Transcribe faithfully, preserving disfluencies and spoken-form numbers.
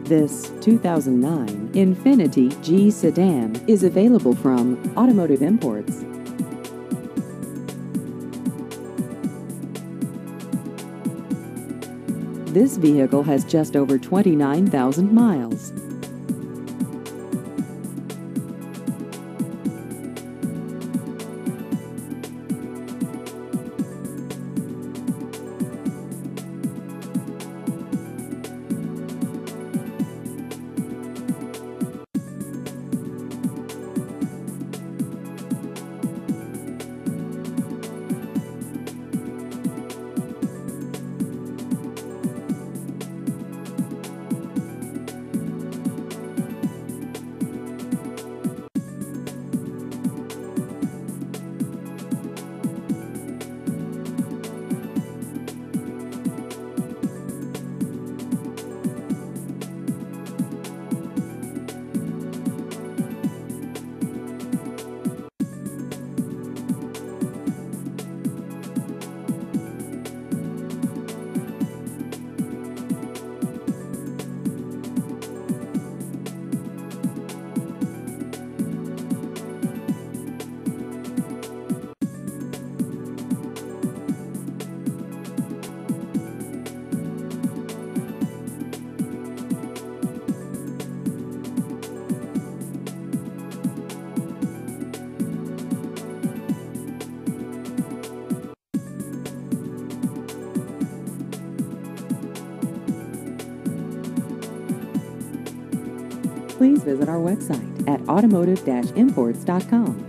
This two thousand nine Infiniti G Sedan is available from Automotive Imports. This vehicle has just over twenty-nine thousand miles. Please visit our website at automotive dash imports dot com.